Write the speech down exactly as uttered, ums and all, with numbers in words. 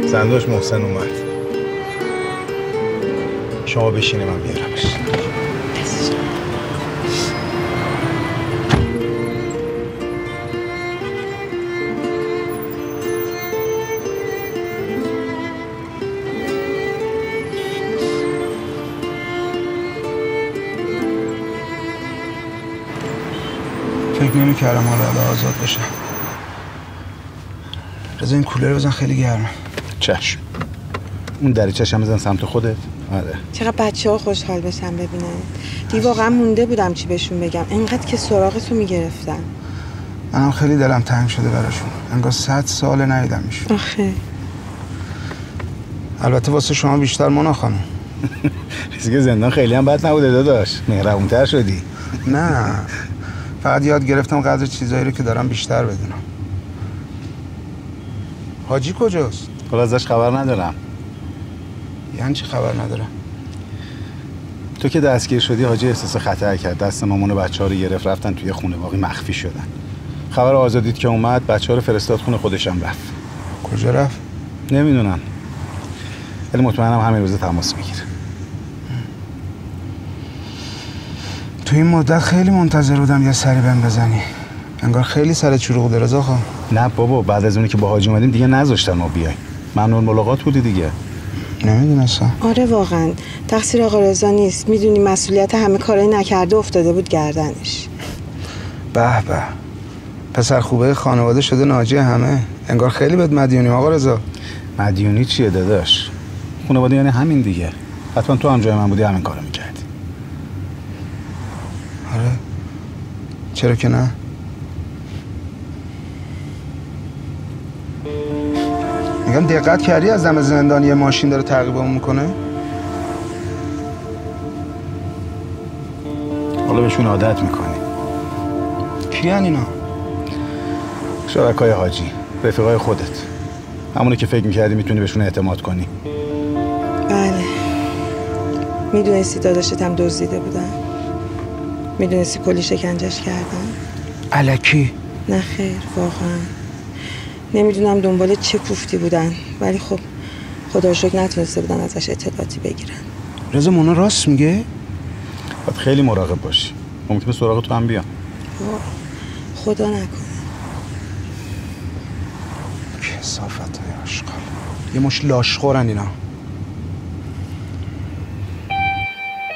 زنداش محسن اومد. شما بشینه من بیارمش. فکر نمی‌کردم حالا آزاد بشم. رضا این کولر بزن، خیلی گرمه. چشم. اون دریچه‌ش هم بزن سمت خودت. آره. چقدر بچه‌ها خوشحال بشن ببینن. دی واقعا مونده بودم چی بهشون بگم. اینقدر که سراغتو میگرفتن. منم خیلی دلم تنگ شده براشون. انگار صد سال ندیدمشون. آخه. البته واسه شما بیشتر مونا خانم. که زندان خیلی هم بد نبوده داداش. مهربون‌تر شدی. نه. فقط یاد گرفتم قدر چیزایی رو که دارم بیشتر بدونم. حاجی کجاست؟ حالا ازش خبر ندارم. یعنی چی خبر ندارم؟ تو که دستگیر شدی حاجی احساس خطر کرد. دست مامان و بچه‌ها رو گرفت رفتن توی خونه باقی مخفی شدن. خبر آزادیت که اومد بچه‌ها رو فرستاد خونه خودشم رفت. کجا رفت؟ نمیدونم. ولی مطمئنم همین روز تماس میگیره. تو این مدت خیلی منتظر بودم یه سری بهم بزنی. انگار خیلی سر چروق بوده رضا خان. نه بابا بعد از اونی که با حاجی اومدیم دیگه نذاشتن ما بیایم. ممنون ملاقات بودی دیگه. نمیدونستم. آره واقعا تقصیر آقا رضا نیست. میدونی مسئولیت همه کارایی نکرده افتاده بود گردنش. به به. پسر خوبه خانواده شده ناجی همه. انگار خیلی بهت مدیونیم آقا رضا. مدیونی چیه داداش؟ خانواده یعنی همین دیگه. حتما تو هم جای من بودی همین کارو میکردی. آره. چرا که نه؟ میگم دقت کردی از دم زندان یه ماشین داره تعقیبمون میکنه؟ حالا بهشون عادت میکنی. کیان اینا؟ شرکای حاجی، رفیقای خودت. همونی که فکر میکردی میتونی بهشون اعتماد کنی. بله. میدونستی داداشت هم دزدیده بودن؟ میدونستی کلی شکنجش کردن؟ الکی؟ نه خیر واقعا. نمیدونم دنبال چه کوفتی بودن ولی خب خدا رو شکر نتونسته بودن ازش اطلاعاتی بگیرن. رضا مونا راست میگه؟ باید خیلی مراقب باشی. ممکنه سراغ تو هم بیان. خدا نکنه. کثافت های اشغال. یه مش لاشخورن اینا.